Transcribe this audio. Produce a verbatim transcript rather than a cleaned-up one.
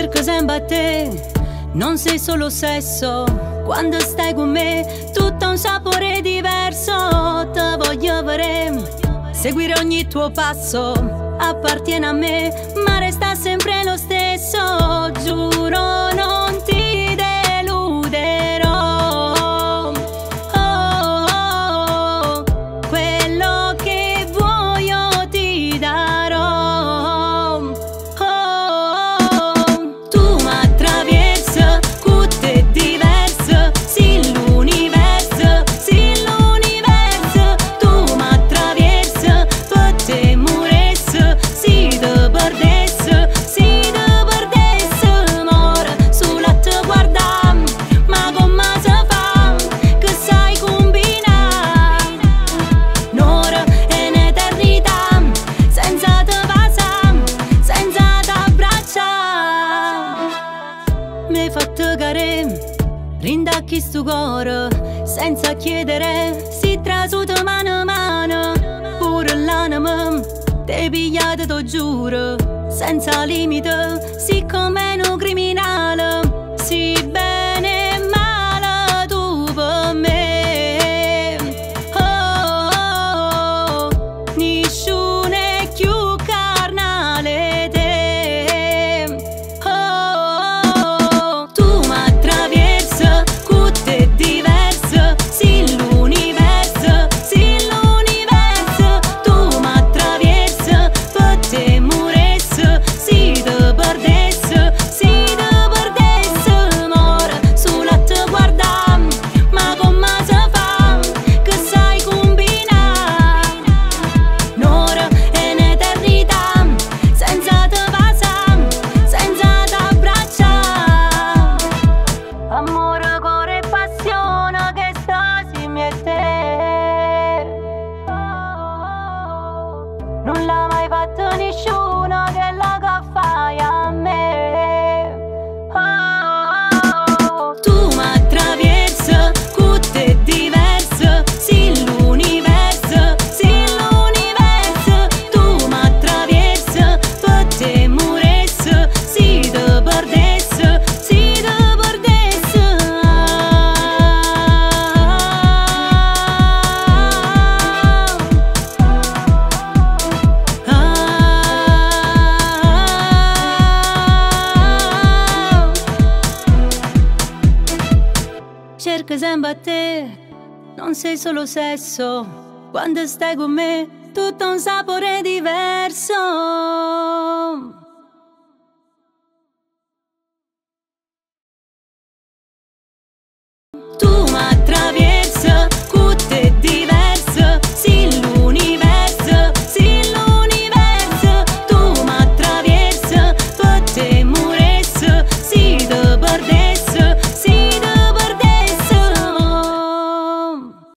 cerco sempre a te, non sei solo sesso. Quando stai con me tutto ha un sapore diverso. Te voglio avere, seguire ogni tuo passo. Appartiene a me ma resta sempre lo stesso. Giuro non ti deluderò. Oh, oh, oh. Quello che vuoi io ti darò. Oh, oh, oh. Tu m'attraversi, cutte e diverse. Sì, l'universo, sì, l'universo. Tu m'attraversi, per te muresse. Sì, te perdesse, sì, te perdesse. Mora sulla te guarda, ma come si fa? Che sai combinare? Un'ora e un'eternità, senza te passare, senza t'abbracciare. Mi fatto care, rindacchi sto cuore, senza chiedere, si trasuta mano a mano. Pure l'anima, te pigliate, t'ho giuro, senza limite, sì come un criminale. Sì bene e male tu per me. Oh, oh, oh. Nessuno è più carnale te. Oh, oh, oh. Tu m'attraversi, cutte e diverse. Sì, l'universo, sì, l'universo. Tu m'attraversi, per te muresse. Sì, te perdesse, sì, te perdesse. Mora sulla te guarda, ma come si fa? Che sai combinare? Un'ora e un'eternità, senza te passare, senza t'abbracciare. Amore, cuore e passione che stasi in me e te. Oh, oh, oh. Non l'ha mai fatto nessuno che la che fai a me. Oh, oh, oh. Tu m'attraversi, cutte e diverse. Sì, l'universo, sì, l'universo. Tu m'attraversi, per te muresse. Sì, te perdesse, sì, te perdesse. Ah, ah, ah. Cerco sempre a te, non sei solo sesso. Quando stai con me tutto ha un sapore diverso.